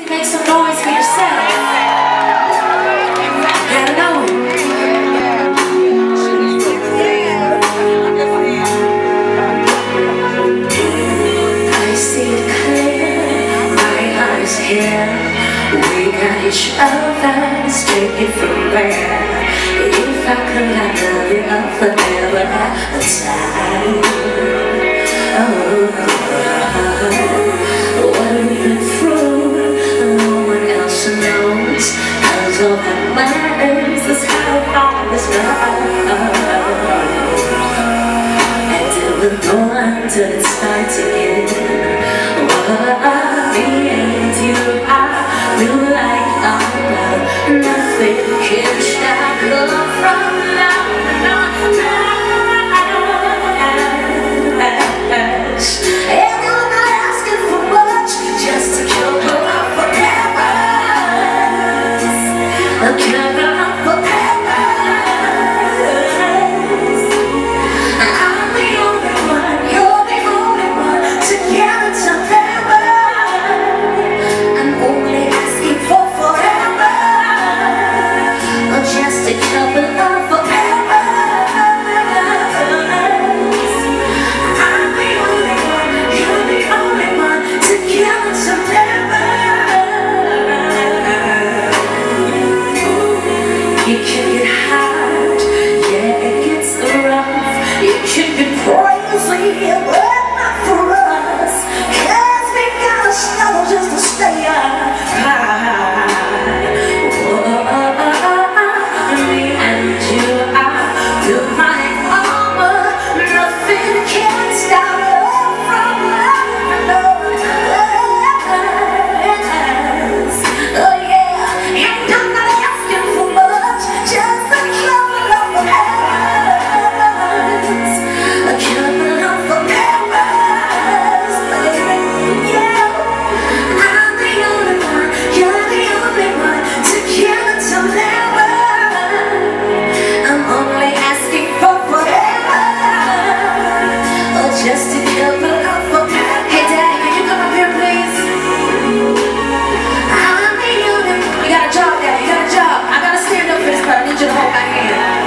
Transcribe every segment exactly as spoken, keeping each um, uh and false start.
Make some noise for yourself. Gotta know it. I see it clear, my eyes here. We got each other, let's take it from there. If I could, I'd love you up forever at a time. Oh, what have we been through? No one else knows. Cause all that matters is how far this goes. And it will go on till it starts again. Oh, me and you are real like our love. Nothing can stop love from now. It can get hard, yeah, it gets rough. It can get crazy, but not for us. Cause we gotta struggle just to stay high. Me and you are built my armor. Nothing can stop us from loving us. Oh yeah, and I'm not asking for much. Just a couple of hours, a couple of hours, baby. Yeah, I'm the only one, you're the only one. Together till never. I'm only asking for forever, or just a couple of hours. Hey, Daddy, can you come up here, please? I'm the only one. You got a job, Daddy. You got a job. I gotta stand up for this, but I need you to hold my hand.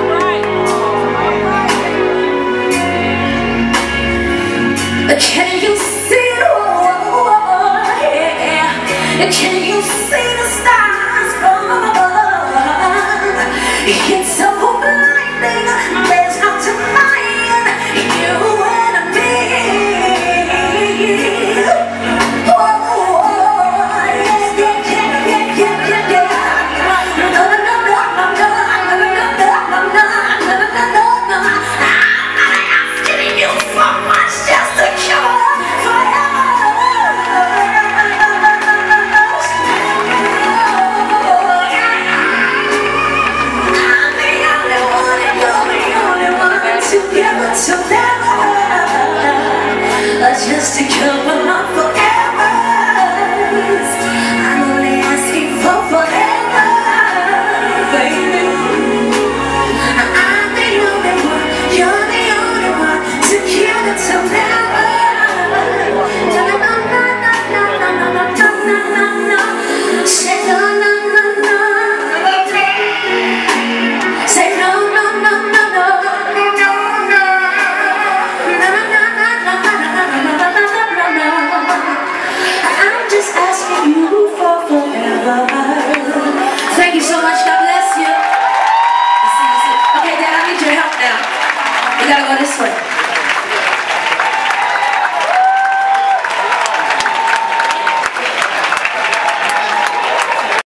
Can you see it? Oh, yeah. Can you see the stars from above? It's so blinding, there's no denying you and me. Oh, yeah, yeah, yeah, yeah, yeah, yeah. No, no, no, no, no, no, no, no, no, no, no, no, no. I'm not asking you for much, just a cure forever. I'm the only one, and you're the only one. Together till never, just a couple of forevers. I'm only asking for forever, baby. I'm the only one, you're the only one. Together till never. No, no, no, no, no, no, no, no, no, no, no. Say no, no, no, no. Say no, no, no, no, no, no, no, no, no, no, no. I'm just asking you for forever. Thank you so much. God bless you. Okay, Dad, I need your help now. We gotta go this way.